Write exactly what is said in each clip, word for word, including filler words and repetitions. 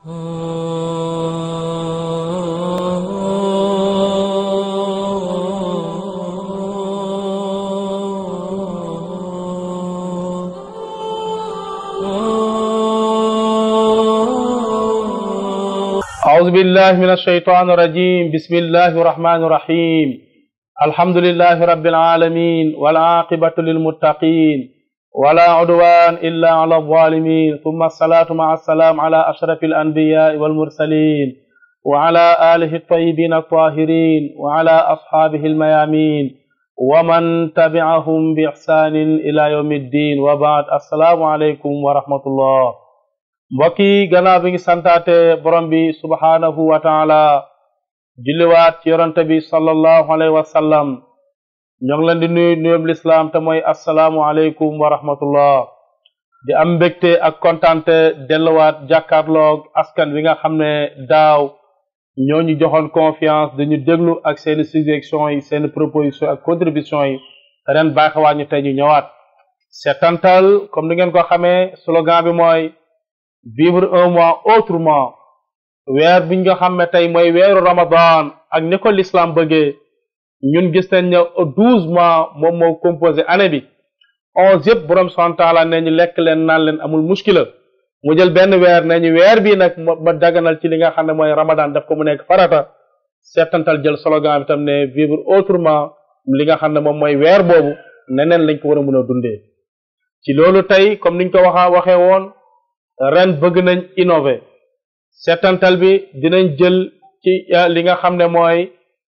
أعوذ بالله من الشيطان الرجيم بسم الله الرحمن الرحيم الحمد لله رب العالمين والعاقبة للمتقين ولا عدوان إلا على الظالمين ثم الصلاة مع السلام على أشرف الأنبياء والمرسلين وعلى آله الطيبين الطاهرين وعلى أصحابه الميامين ومن تبعهم بإحسان إلى يوم الدين وبعد السلام عليكم ورحمة الله mbokk yi gannaaw bi ngi santaate borom bi subhanahu wa taala julliwaat ci yonante bi sallallahu alayhi wa sallam ñoo ngi leen di nuyu nuyób lislaam te mooy assalaamu aleykum wa rahmatullah di am mbégte ak kontante delluwaat jàkkaarloog askan wi nga xam ne daaw ñoo ñu joxoon confiance dañu déglu ak seeni suggestion yi seeni proposition ak contribution yi te ren baaxewaat ñu tey ñu ñëwaat seetantal comme ni ngeen ko xamee slogan bi mooy vivre un mois autrement weer bi nga xam ne tey mooy weeru ramadan ak ni ko l'islam bëggee ñun gis nañ ne douze mois moom moo composé année bi onze yëpp borom subhanahu wa taala ne ñu lekk leen naan leen amul muskila mu jël benn weer ne ñu weer bii nag ma daganal ci li nga xam ne mooy ramadan daf ko mu nekk farata seetantal jël slogan bi tam ne vivre autrement li nga xam ne moom mooy weer boobu neneen lañ ko war a mën a dundee ci loolu tey comme niñ ko waxa waxee woon ren bëgg nañ innover seetantal bi dinañ jël ci li nga xam ne mooy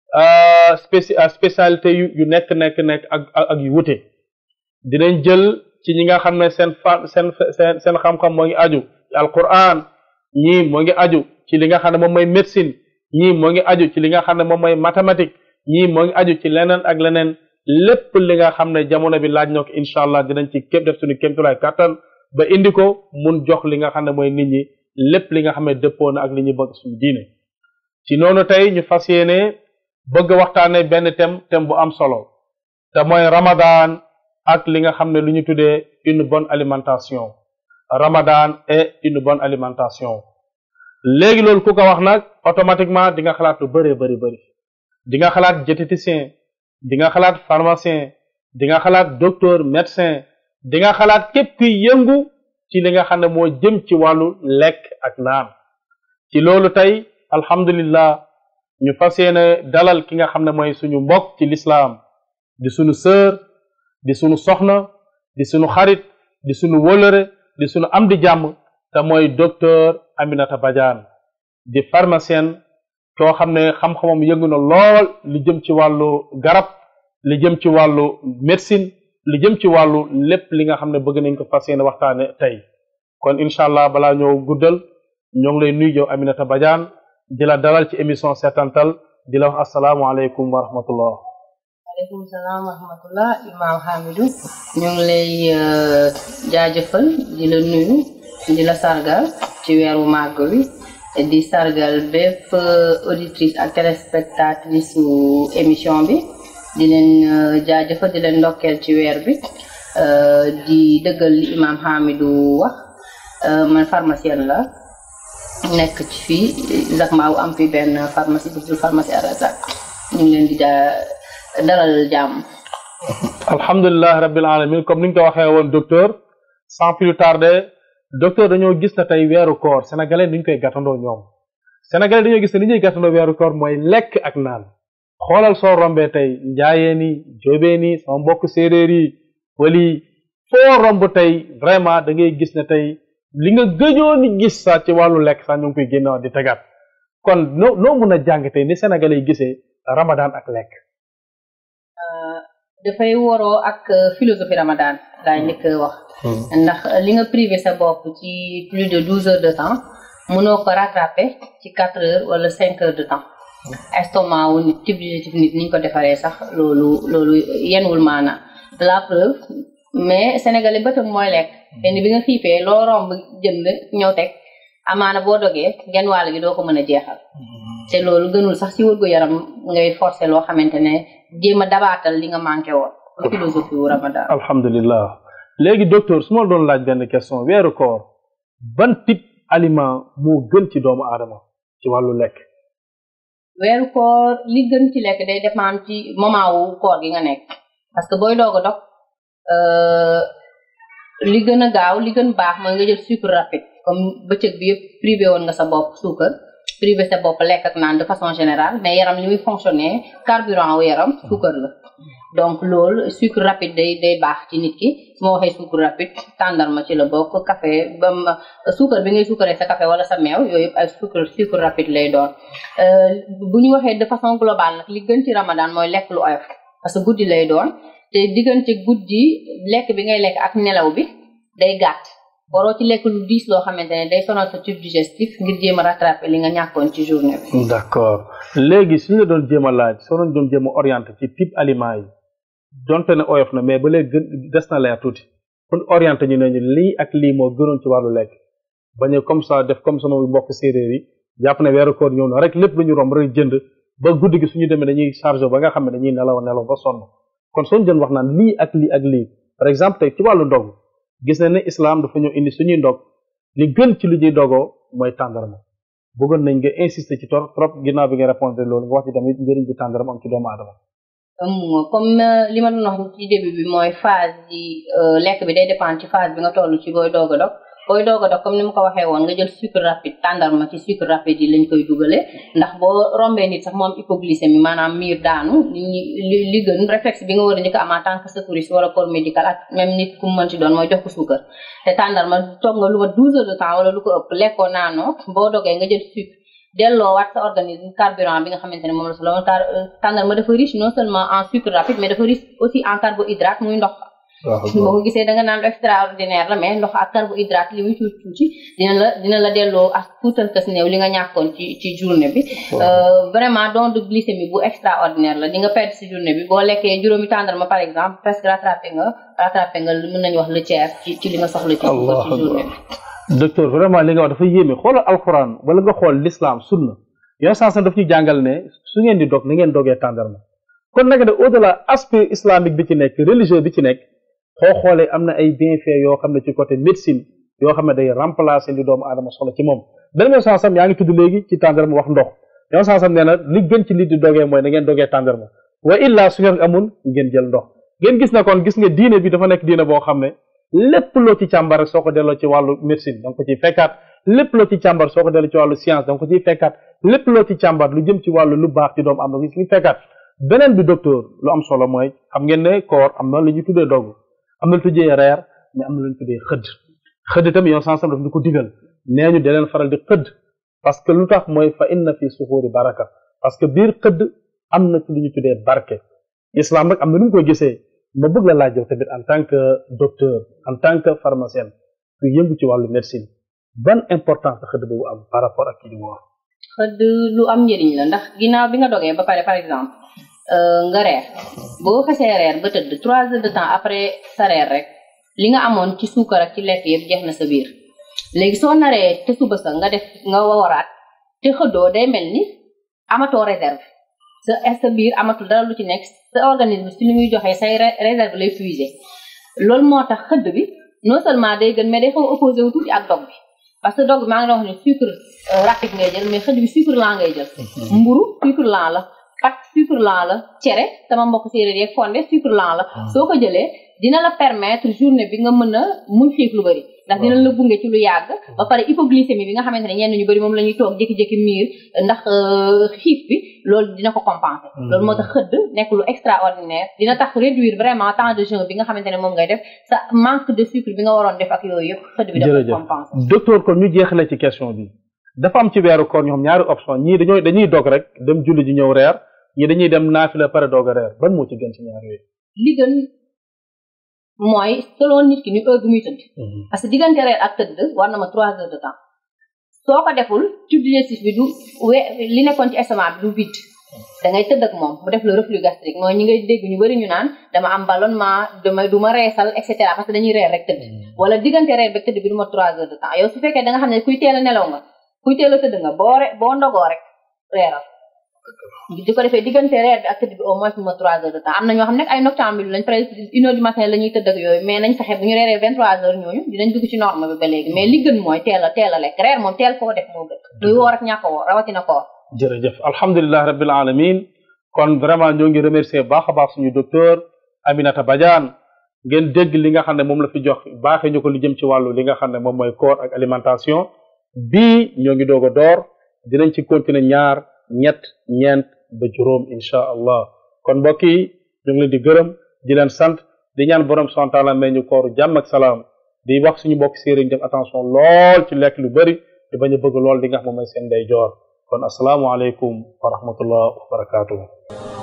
spéci spécialité yu yu nekk nekk nekk ak ak yu wute dinañ jël ci ñi nga xam ne seen fa seen seen seen xam-xam moo ngi aju ci alquran ñii moo ngi aju ci li nga xam ne moom mooy médecine ñii moo ngi aju ci li nga xam ne moom mooy mathématique ñii moo ngi aju ci leneen ak leneen lépp li nga xam ne jamono bi laaj na ko incha allah dinañ ci képp def suñu kéemtulaay kàttan ba indi ko mun jox li nga xam ne mooy nit ñi lépp li nga xam ne dëppoo na ak li ñu bëgg suñu diine ci noonu tey ñu fas yéene bëgg waxtaane benn thème thème bu am solo te mooy ramadan ak li nga xam ne lu ñu tuddee une bonne alimentation ramadan et une bonne alimentation léegi loolu ku ko wax nag automatiquement di nga xalaat lu bëree bëri bëri di nga xalaat diététicien di nga xalaat pharmacien di nga xalaat docteur médecin di nga xalaat képp kuy yëngu ci li nga xam ne moo jëm ci wàllu lekk ak naan ci loolu tey alhamdulillah ñu fas yéene dalal ki nga xam ne mooy suñu mbokk ci lislaam di suñu sœur di suñu soxna di suñu xarit di suñu wólëre di suñu am di jàmm te mooy docteur Aminata Badiane di pharmacienne koo xam ne xam-xamam yëngu na lool li jëm ci wàllu garab li jëm ci wàllu médecine li jëm ci wàllu lépp li nga xam ne bëgg nañ ko fas yéene waxtaane tey kon incha allah balaa ñoo guddal ñoo ngi lay nuyu yow Aminata Badiane di la dalal ci émission seetantal di la wax asalaamualeykum wa rahmatullah. waaleykum salaam wa rahmatullah Imam Hamidou ñu ngi lay jaajëfal di la nuyu di la sargal ci weeru màgg wi di sargal bépp auditrice ak téléspectatrice su émission bi. di leen jaajëfal di leen ndokkeel ci weer bi di dëggal li imam Hamidou wax man pharmacienne la nekk ci fii Zakhma wu am fi benn pharmacie bu tudd pharmacie Ar-Razak ñu ngi leen di ja dalal jàmm. alhamdulilah rabbil alamin comme ni nga ko waxee woon docteur sans plus tarder docteur dañoo gis na tey weeru koor sénégalais duñ koy gàttandoo ñoom sénégalais dañoo gis ne li ñuy gàttandoo weeru koor mooy lekk ak naan. xoolal soo rombee tey njaayeen yi jóobeen yi sama mbokk séeréer yi wali foo romb tey vraiment da ngay gis ne tey li nga gëjoon ni gis sax ci wàllu lekk sax ñu ngi koy génnewaat di tegaat kon noo noo mën a jàng tey ni sénégalais yi gisee ramadan ak lekk. dafay waroo ak philosophie ramadan laay njëkk wax. ndax li nga privé sa bopp ci plus de douze heures de temps mënoo ko rattraper ci quatre heures wala cinq heures de temps. estomac wu nit type digestif nit niñ ko defaree sax loolu loolu yenwul maana la preuve mais sénégalais bëtam mooy lekk te ni bi nga xiifee loo romb jënd ñëw teg amaana boo dogee genn wàll gi doo ko mën a jeexal te loolu gënul sax ci wërgu yaram ngay forcer loo xamante ne jéem a dabaatal li nga manqué woon philosophie wu ramadan alhamdulillah léegi docteur su ma doon laaj benn question weeru koor ban type aliment moo gën ci doomu aadama ci wàllu lekk. weeru koor li gën ci lekk day dépendre ci moment wu koor gi nga nekk parce que booy doog a dog li gën a gaaw li gën baax mooy nga jël sucre rapide comme bëccëg bi yëpp privé woon nga sa bopp suukar privé sa bopp lekk ak naan de façon générale mais yaram li muy fonctionner carburant wu yaram suukar la donc loolu sucre rapide day day baax ci nit ki su ma waxee sucre rapide tàndarma ci la bokk café ba suukar bi ngay suukaree sa café wala sa meew yooyu yëpp ay sucre sucre rapide lay doon bu ñu waxee de façon globale nag li gën ci ramadan mooy lekk lu oyof parce que guddi lay doon te diggante guddi lekk bi ngay lekk ak nelaw bi day gàtt waroo ci lekk lu diis loo xamante ne day sonal sa tube digestif ngir jéem a rattraper li nga ñàkkoon ci journée bi. d'accord léegi suñu la doon jéem a laaj soo doon doon jéem a orienté ci type aliment yi donte ne oyof na mais ba léegi gën des na leer tuuti pour orienté ñu ne ñu lii ak lii moo gënoon ci wàllu lekk bañ a comme ça def comme sama mbokk séeréer yi jàpp ne weeru koor ñëw na rek lépp lu ñu romb rek jënd ba guddi gi suñu demee dañuy chargé ba nga xam ne dañuy nelaw nelaw ba sonn kon soo jën wax naan lii ak lii ak lii par exemple tey ci wàllu ndog gis na ne islam dafa ñëw indi suñuy ndog li gën ci lu ñuy dogoo mooy tàndarma bëggoon nañ nga insister ci trop trop ginnaaw bi nga répondre loolu nga wax ci tamit njëriñ bi tàndarma am ci doomu aadama. comme li ma doon wax ci début bi mooy phase yi lekk bi day dépendre ci phase bi nga toll ci booy doog a dog booy doog a dog comme ni mu ko waxee woon nga jël sucre rapide tàndarma ci sucre rapide yi lañ koy dugalee ndax boo rombee nit sax moom hypoglycémie maanaam miir daanu li li gën réflexe bi nga war a njëkk am en tant que secouriste wala corps médical ak même nit ku mu mën ci doon mooy jox ko suukar te tàndarma toog nga lu ma douze heures de temps wala lu ko ëpp lekkoo naanoo boo dogee nga jël sucre delloo waat sa organisme carburant bi nga xamante ne moom la soxla woon car tàndarma dafa riche non seulement en sucre rapide mais dafa riche aussi en carbohydrate muy ndox boo ko gisee da nga naan lu extraordinaire la mais ndox ak carbohydrate li muy tuuti tuuti dina la dina la delloo ak tuutal kës néew li nga ñàkkoon ci ci journée bi vraiment don de glycémie bu extraordinaire la di nga perdre ci journée bi boo lekkee juróomi tàndarma par exemple presque rattrapé nga rattrapé nga mën nañu wax le tiers ci ci li nga soxla ci ci journée bi docteur vraiment li nga wax dafa yéeme xoolal alxuraan wala nga xool l'islam sunna yow sansan daf ñu jàngal ne su ngeen di dog ni ngeen dogee tàndarma kon nag de au delà aspect islamique bi ci nekk religieux bi ci nekk xoo xoolee am na ay bienfaits yoo xam ne ci côté médecine yoo xam ne day remplacer li doomu aadama soxla ci moom beneen sansam yaa ngi tudd léegi ci tàndarma wax ndox yow sansam nee na li gën ci li di dogee mooy na ngeen dogee tàndarma wa illa su ngeen amul ngeen jël ndox ngeen gis na kon gis nga diine bi dafa nekk diine boo xam ne lépp loo ci càmbar rek soo ko delloo ci wàllu médecine da nga ko ciy fekkaat lépp loo ci càmbar soo ko delloo ci wàllu science da nga ko ciy fekkaat lépp loo ci càmbar lu jëm ci wàllu lu baax ci doomu am na gis ñu fekkaat beneen bi docteur lu am solo mooy xam ngeen ne koor am na lu ñu tuddee dogg am na lu tuddee reer mais am na lu ñu tuddee xëdd xëdd tamit yow sansam daf ñu ko digal nee ñu da leen faral di xëdd parce que lu tax mooy fa inna fi suxuuri baraka parce que biir xëdd am na ci lu ñu tuddee barke islam nag am na nu mu koy gisee ma bëgg la laaj yow tamit en tant que docteur en tant que pharmacien ku yëngu ci wàllu médecine ban importance la xëdd boobu am par rapport ak kii di woor xëdd lu am njëriñ la ndax ginnaaw bi nga dogee ba pare par exemple nga reer boo xasee reer ba tëdd trois heures de temps après sa reer rek li nga amoon ci suukar ak ci lekk yëpp jeex na sa biir léegi soo naree te suba sa nga def nga waraat te xëddoo day mel ni amatoo réserve sa sa biir amatul dara lu ci nekk sa organisme si li muy joxee say réserve lay puiser loolu moo tax xëdd bi non seulement day gën mais day xaw opposé wu tuuti ak dog bi parce que dog bi maa ngi wax ne sucre rapide ngay jël mais xëdd bi sucre lent ngay jël mburu sucre lent la pat sucre lent la cere sama mbokk séeréer yeeg fonde sucre lent la soo ko jëlee dina la permettre journée bi nga mën a muñ xiif lu bëri ndax dina la gunge ci lu yàgg ba pare hypoglycémie bi nga xamante ne ñenn ñu bëri moom la ñuy toog jékki-jékki miir ndax xiif bi loolu dina ko compenser loolu moo tax xëdd nekk lu extraordinaire dina tax réduire vraiment temps de jeûne bi nga xamante ne moom ngay def sa manque de sucre bi nga waroon def ak yooyu yëpp xëdd bi dafa compenser docteur kon ñu jeexale ci question bi dafa am ci weeru koor ñoo xam ñaari option ñii dañoo dañuy dog rek dem julli ji ñëw reer ñii dañuy dem naafila pare doog a reer ban moo ci gën ci ñaar yooyu li gën mooy selon nit ki ni heure bi muy tëdd parce que diggante reer ak tëdd war na ma trois heures de temps soo ko deful tube digestif bi du we li nekkoon ci estomac bi du vide da ngay tëdd ak moom mu def le reflux gastrique mooy ñi ngay dégg ñu bëri ñu naan dama am ballonnement dama du ma reesal et cetera parce que dañuy reer rek tëdd wala diggante reer rek tëdd bi du ma trois heures de temps yow su fekkee da nga xam ne kuy teel a nelaw nga kuy teel a tëdd nga boo re boo ndogoo rek reeral di ko defee diggante reer bi ak tëdd bi au moins ma trois heures de temps am na ñoo xam ne ay noctambule lañ pare une heure du matin la ñuy tëdd ak yooyu mais nañ fexe bu ñu reeree vingt trois heures ñooñu dinañ dugg ci norme bi ba léegi mais li gën mooy teel a teel a lekk reer moom teel koo def moo gën luy woor ak ñàkk a woor rawatina koor jërëjëf alhamdulilah rabbil alamin kon vraiment ñoo ngi remercier baax a baax suñu docteur Aminata Badiane ngeen dégg li nga xam ne moom la fi jox baaxee ñu ko lu jëm ci wàllu li nga xam ne moom mooy koor ak alimentation bii ñoo ngi doog a door dinañ ci continuer ñaar ñett ñeent ba juróom incha allah kon mbokk yi ñu ngi leen di gërëm di leen sant di ñaan borom subhanahu wa taala may ñu kooru jàmm ak salaam di wax suñu mbokk séeréer def attention lool ci lekk lu bëri di bañ a bëgg lool li nga xam moom mooy seen day joor kon asalaamualeykum wa rahmatullah wa barakatuh